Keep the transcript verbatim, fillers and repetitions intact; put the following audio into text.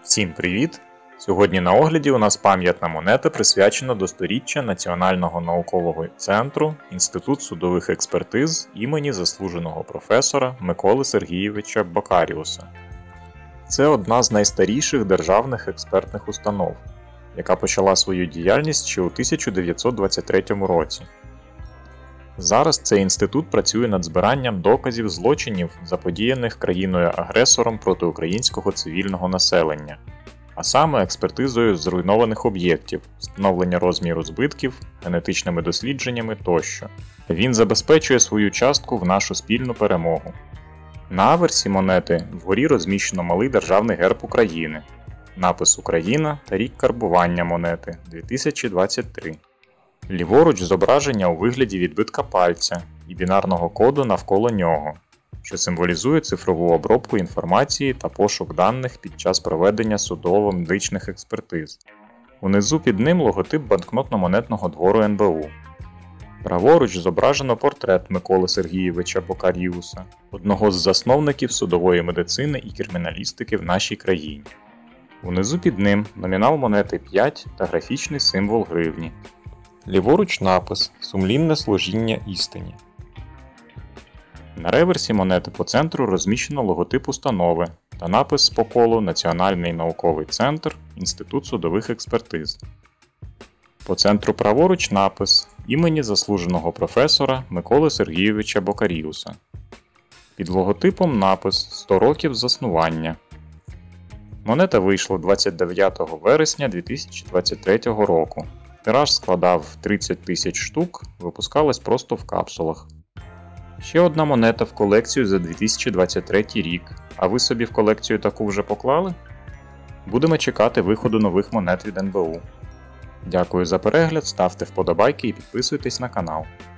Всім привіт! Сьогодні на огляді у нас пам'ятна монета, присвячена до сторіччя Національного наукового центру Інститут судових експертиз імені заслуженого професора Миколи Сергійовича Бокаріуса. Це одна з найстаріших державних експертних установ, яка почала свою діяльність ще у тисяча дев'ятсот двадцять третьому році. Зараз цей інститут працює над збиранням доказів злочинів, заподіяних країною-агресором проти українського цивільного населення, а саме експертизою зруйнованих об'єктів, встановлення розміру збитків, генетичними дослідженнями тощо. Він забезпечує свою частку в нашу спільну перемогу. На аверсі монети вгорі розміщено малий державний герб України, напис «Україна» та рік карбування монети – дві тисячі двадцять три. Ліворуч зображення у вигляді відбитка пальця і бінарного коду навколо нього, що символізує цифрову обробку інформації та пошук даних під час проведення судово-медичних експертиз. Унизу під ним логотип банкнотно-монетного двору ен бе у. Праворуч зображено портрет Миколи Сергійовича Бокаріуса, одного з засновників судової медицини і криміналістики в нашій країні. Унизу під ним номінал монети п'ять та графічний символ гривні. Ліворуч напис «Сумлінне служіння істині». На реверсі монети по центру розміщено логотип установи та напис по колу «Національний науковий центр Інститут судових експертиз». По центру праворуч напис імені заслуженого професора Миколи Сергійовича Бокаріуса. Під логотипом напис «сто років заснування». Монета вийшла двадцять дев'ятого вересня дві тисячі двадцять третього року. Тираж складав тридцять тисяч штук, випускалась просто в капсулах. Ще одна монета в колекцію за дві тисячі двадцять третій рік. А ви собі в колекцію таку вже поклали? Будемо чекати виходу нових монет від ен бе у. Дякую за перегляд, ставте вподобайки і підписуйтесь на канал.